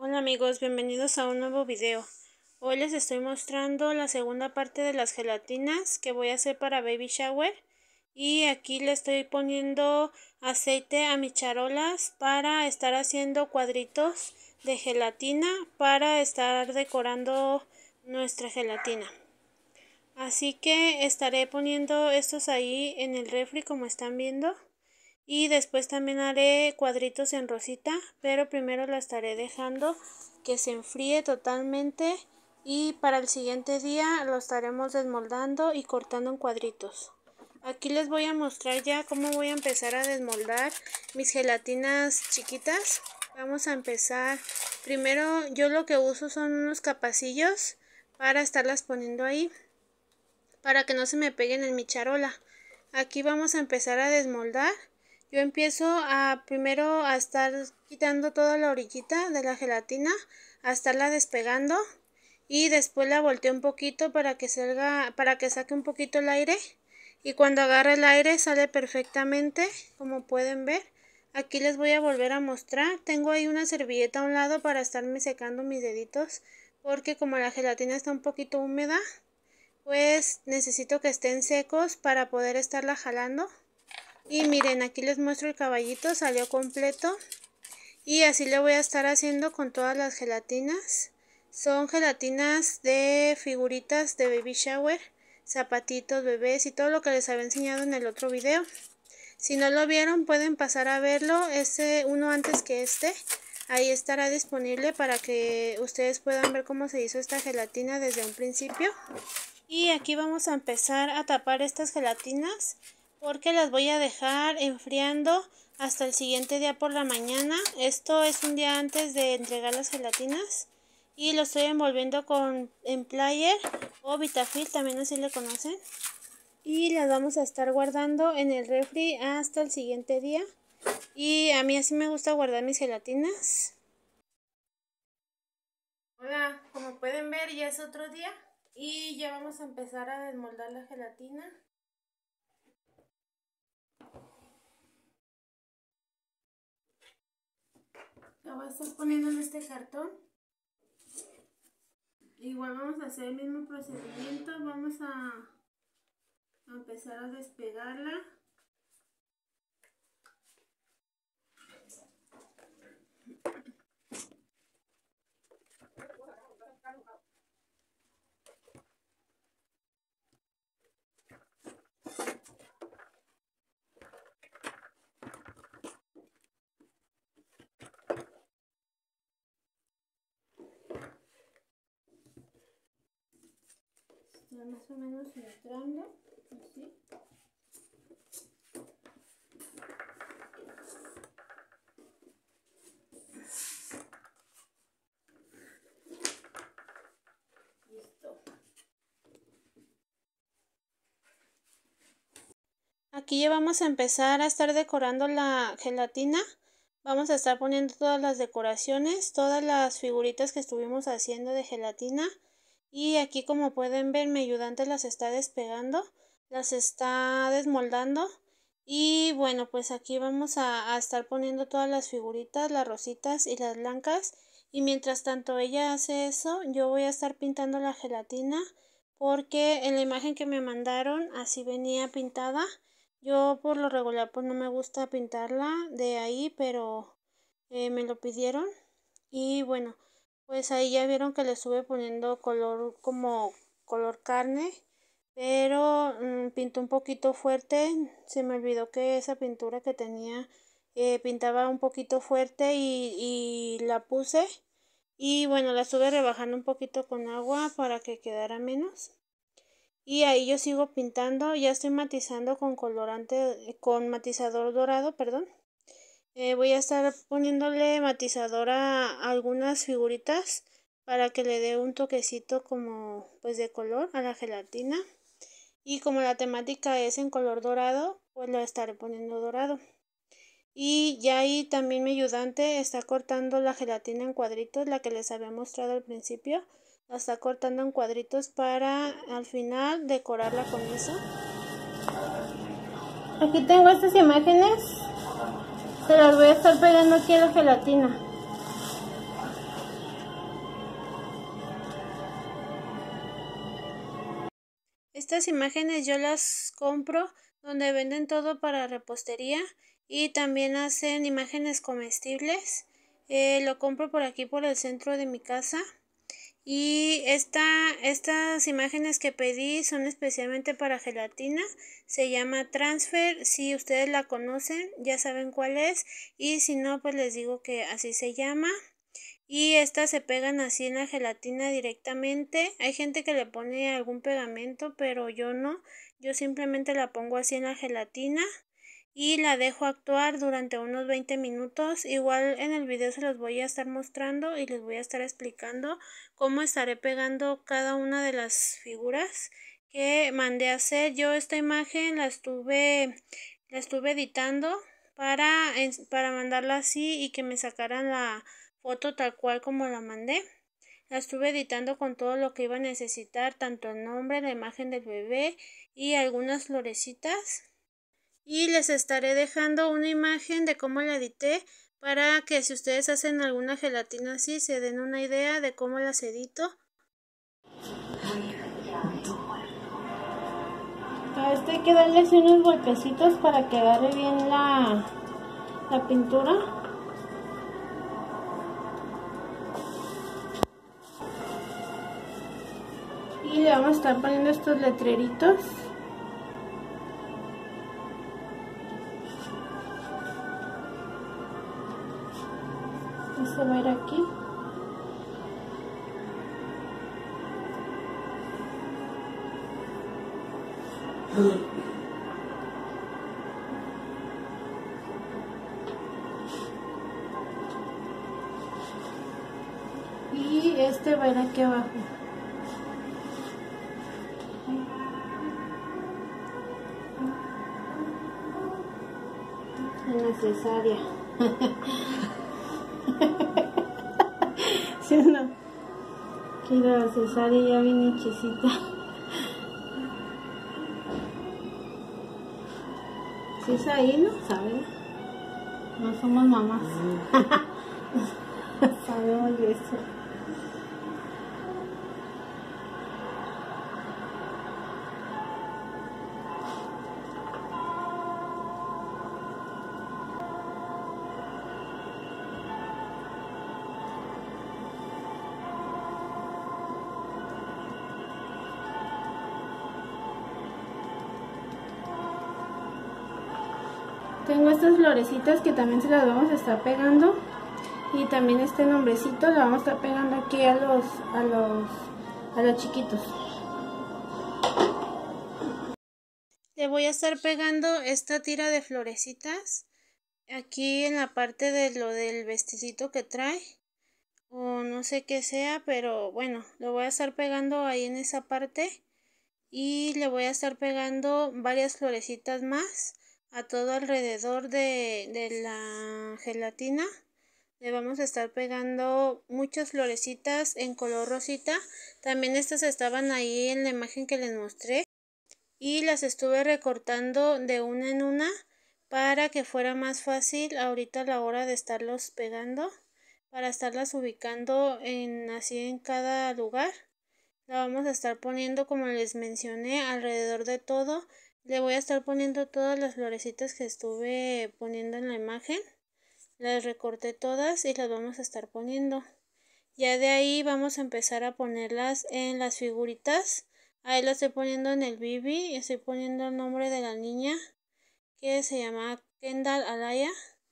Hola amigos, bienvenidos a un nuevo video. Hoy les estoy mostrando la segunda parte de las gelatinas que voy a hacer para baby shower. Y aquí le estoy poniendo aceite a mis charolas para estar haciendo cuadritos de gelatina para estar decorando nuestra gelatina. Así que estaré poniendo estos ahí en el refri como están viendo. Y después también haré cuadritos en rosita, pero primero la estaré dejando que se enfríe totalmente y para el siguiente día lo estaremos desmoldando y cortando en cuadritos. Aquí les voy a mostrar ya cómo voy a empezar a desmoldar mis gelatinas chiquitas. Vamos a empezar. Primero yo lo que uso son unos capacillos para estarlas poniendo ahí, para que no se me peguen en mi charola. Aquí vamos a empezar a desmoldar. Yo empiezo primero a estar quitando toda la orillita de la gelatina, a estarla despegando y después la volteo un poquito para que saque un poquito el aire, y cuando agarre el aire sale perfectamente, como pueden ver. Aquí les voy a volver a mostrar. Tengo ahí una servilleta a un lado para estarme secando mis deditos, porque como la gelatina está un poquito húmeda, pues necesito que estén secos para poder estarla jalando. Y miren, aquí les muestro el caballito, salió completo. Y así le voy a estar haciendo con todas las gelatinas. Son gelatinas de figuritas de baby shower, zapatitos, bebés y todo lo que les había enseñado en el otro video. Si no lo vieron, pueden pasar a verlo, uno antes que este. Ahí estará disponible para que ustedes puedan ver cómo se hizo esta gelatina desde un principio. Y aquí vamos a empezar a tapar estas gelatinas, porque las voy a dejar enfriando hasta el siguiente día por la mañana. Esto es un día antes de entregar las gelatinas. Y lo estoy envolviendo en player o Vitafilm, también así le conocen. Y las vamos a estar guardando en el refri hasta el siguiente día. Y a mí así me gusta guardar mis gelatinas. Hola, como pueden ver ya es otro día. Y ya vamos a empezar a desmoldar la gelatina. La voy a estar poniendo en este cartón. Igual vamos a hacer el mismo procedimiento. Vamos a empezar a despegarla. Está más o menos entrando, así. Listo. Aquí ya vamos a empezar a estar decorando la gelatina. Vamos a estar poniendo todas las decoraciones, todas las figuritas que estuvimos haciendo de gelatina. Y aquí, como pueden ver, mi ayudante las está despegando, las está desmoldando. Y bueno, pues aquí vamos a estar poniendo todas las figuritas, las rositas y las blancas. Y mientras tanto ella hace eso, yo voy a estar pintando la gelatina, porque en la imagen que me mandaron así venía pintada. Yo por lo regular pues no me gusta pintarla de ahí, pero me lo pidieron. Y bueno, pues ahí ya vieron que le estuve poniendo color como color carne, pero pintó un poquito fuerte. Se me olvidó que esa pintura que tenía pintaba un poquito fuerte y la puse. Y bueno, la estuve rebajando un poquito con agua para que quedara menos. Y ahí yo sigo pintando, ya estoy matizando con con matizador dorado, perdón. Voy a estar poniéndole matizador a algunas figuritas para que le dé un toquecito como pues de color a la gelatina. Y como la temática es en color dorado, pues lo estaré poniendo dorado. Y ya ahí también mi ayudante está cortando la gelatina en cuadritos, la que les había mostrado al principio. La está cortando en cuadritos para al final decorarla con eso. Aquí tengo estas imágenes. Se las voy a estar pegando aquí a la gelatina. Estas imágenes yo las compro donde venden todo para repostería y también hacen imágenes comestibles. Lo compro por aquí por el centro de mi casa. Y estas imágenes que pedí son especialmente para gelatina. Se llama Transfer. Si ustedes la conocen, ya saben cuál es. Y si no, pues les digo que así se llama. Y estas se pegan así en la gelatina directamente. Hay gente que le pone algún pegamento, pero yo no. Yo simplemente la pongo así en la gelatina y la dejo actuar durante unos 20 minutos. Igual en el video se los voy a estar mostrando y les voy a estar explicando cómo estaré pegando cada una de las figuras que mandé a hacer. Yo esta imagen la estuve editando para mandarla así y que me sacaran la foto tal cual como la mandé. La estuve editando con todo lo que iba a necesitar, tanto el nombre, la imagen del bebé y algunas florecitas. Y les estaré dejando una imagen de cómo la edité para que si ustedes hacen alguna gelatina así se den una idea de cómo las edito. A este hay que darle así unos golpecitos para que agarre bien la pintura. Y le vamos a estar poniendo estos letreritos. Se va a ir aquí. Y este va a ir aquí abajo. En la cesárea. ¿Sí o no? Quiero la cesárea ya bien hechicita. Si es ahí, ¿no? ¿Sabes? No somos mamás. Sabemos de eso. Tengo estas florecitas que también se las vamos a estar pegando. Y también este nombrecito lo vamos a estar pegando aquí a los chiquitos. Le voy a estar pegando esta tira de florecitas aquí en la parte de lo del vestidito que trae. O no sé qué sea, pero bueno, lo voy a estar pegando ahí en esa parte. Y le voy a estar pegando varias florecitas más a todo alrededor de la gelatina. Le vamos a estar pegando muchas florecitas en color rosita. También estas estaban ahí en la imagen que les mostré. Y las estuve recortando de una en una para que fuera más fácil ahorita a la hora de estarlos pegando. Para estarlas ubicando así en cada lugar. La vamos a estar poniendo, como les mencioné, alrededor de todo. Le voy a estar poniendo todas las florecitas que estuve poniendo en la imagen. Las recorté todas y las vamos a estar poniendo. Ya de ahí vamos a empezar a ponerlas en las figuritas. Ahí las estoy poniendo en el bibi. Estoy poniendo el nombre de la niña, que se llama Kendall Alaya.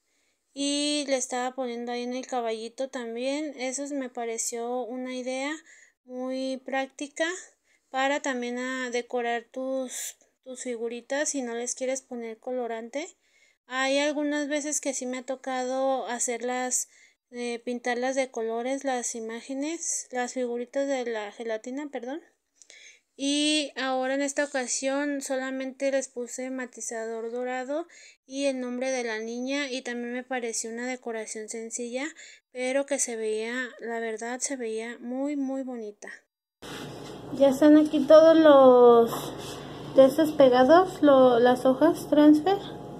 Y le estaba poniendo ahí en el caballito también. Eso me pareció una idea muy práctica para también decorar tus figuritas si no les quieres poner colorante. Hay algunas veces que sí me ha tocado hacerlas, pintarlas de colores, las imágenes, las figuritas de la gelatina, perdón. Y ahora en esta ocasión solamente les puse matizador dorado y el nombre de la niña, y también me pareció una decoración sencilla, pero que se veía, la verdad se veía muy bonita. Ya están aquí todos los de estos pegados, las hojas transfer,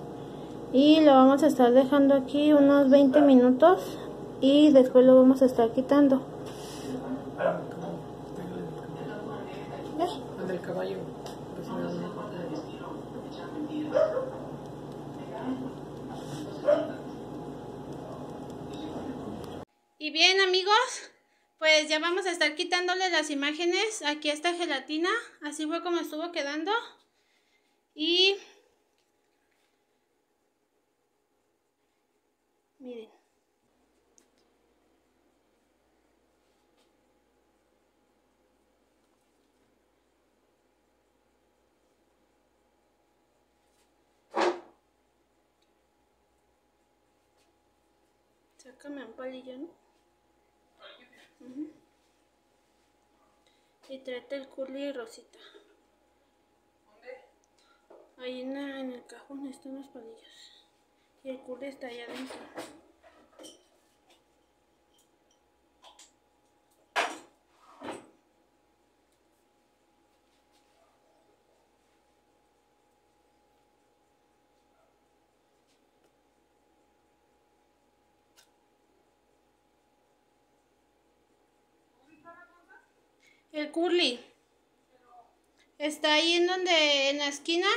y lo vamos a estar dejando aquí unos 20 minutos y después lo vamos a estar quitando. El del caballo. Y bien, amigos, pues ya vamos a estar quitándole las imágenes aquí a esta gelatina. Así fue como estuvo quedando. Y miren. Sácame un palillo, ¿no? Y tráete el curly rosita. ¿Dónde? Ahí en el cajón están los palillos. Y el curly está allá adentro. El curly está ahí en la esquina.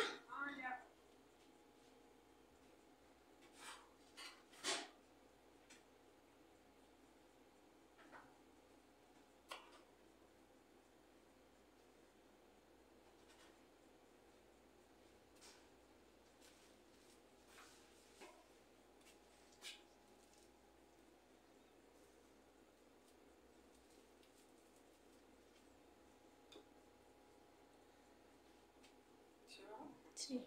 Sí.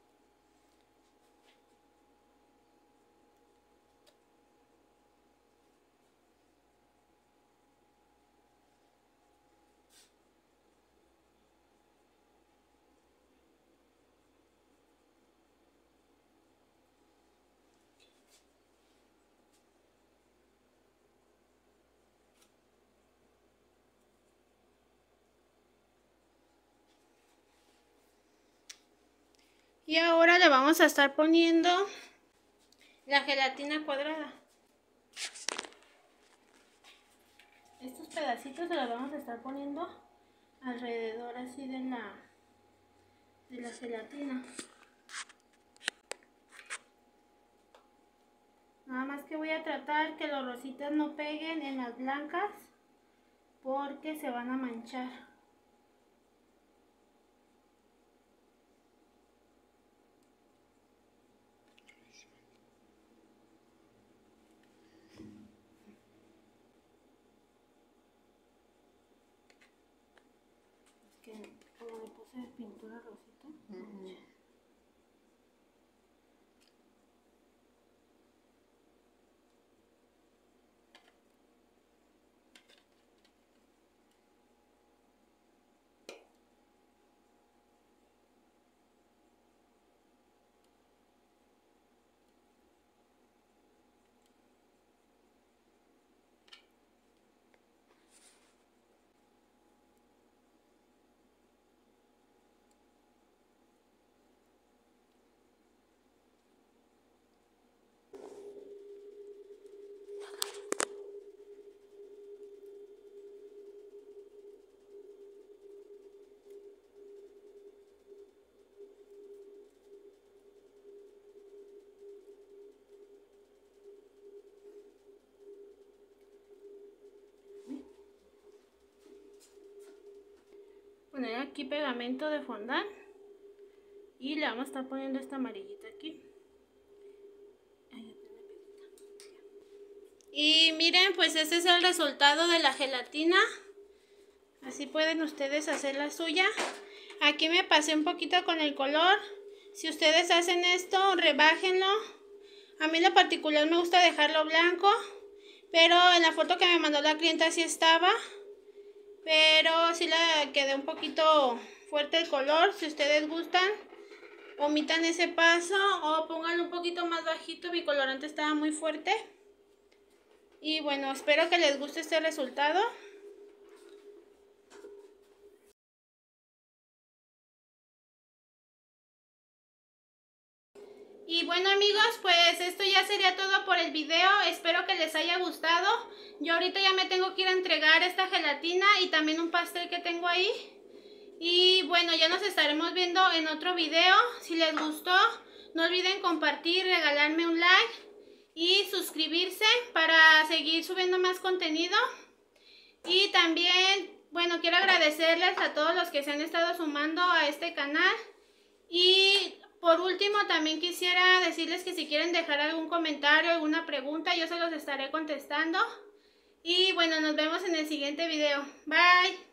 Y ahora le vamos a estar poniendo la gelatina cuadrada. Estos pedacitos se los vamos a estar poniendo alrededor así de la gelatina. Nada más que voy a tratar que los rositas no peguen en las blancas porque se van a manchar. Es que como le puse pintura rosita. Poner aquí pegamento de fondant y le vamos a estar poniendo esta amarillita aquí. Y miren, pues este es el resultado de la gelatina. Así pueden ustedes hacer la suya. Aquí me pasé un poquito con el color. Si ustedes hacen esto, rebájenlo. A mí en lo particular me gusta dejarlo blanco, pero en la foto que me mandó la clienta sí estaba. Pero sí le quedé un poquito fuerte el color. Si ustedes gustan, omitan ese paso o pónganlo un poquito más bajito. Mi colorante estaba muy fuerte. Y bueno, espero que les guste este resultado. Y bueno, amigos, pues esto ya sería todo por el video. Espero que les haya gustado. Yo ahorita ya me tengo que ir a entregar esta gelatina y también un pastel que tengo ahí. Y bueno, ya nos estaremos viendo en otro video. Si les gustó, no olviden compartir, regalarme un like y suscribirse para seguir subiendo más contenido. Y también, bueno, quiero agradecerles a todos los que se han estado sumando a este canal. Y por último, también quisiera decirles que si quieren dejar algún comentario, alguna pregunta, yo se los estaré contestando. Y bueno, nos vemos en el siguiente video. Bye.